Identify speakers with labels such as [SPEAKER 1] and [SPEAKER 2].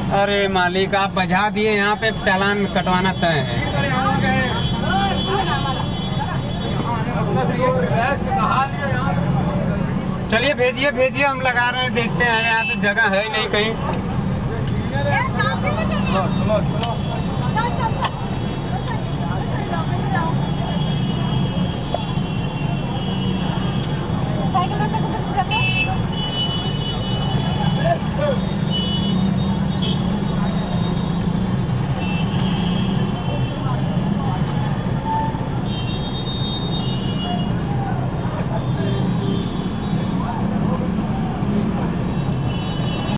[SPEAKER 1] अरे मालिक आप बजा दिए, यहाँ पे चालान कटवाना तय है। चलिए भेजिए भेजिए, हम लगा रहे हैं, देखते हैं। यहाँ तो जगह है ही नहीं कहीं।